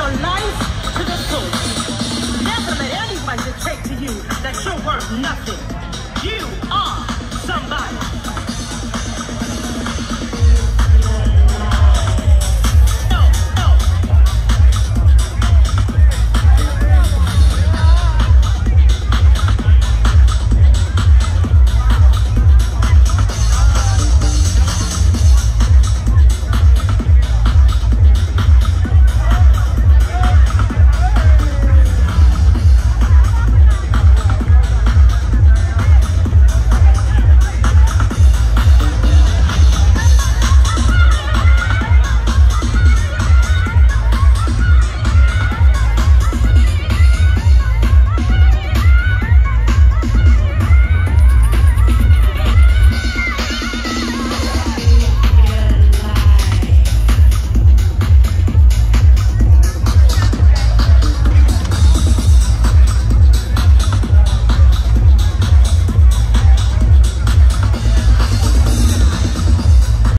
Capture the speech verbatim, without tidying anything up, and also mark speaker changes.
Speaker 1: your life to the fullest. Never let anyone dictate to you that you're worth nothing.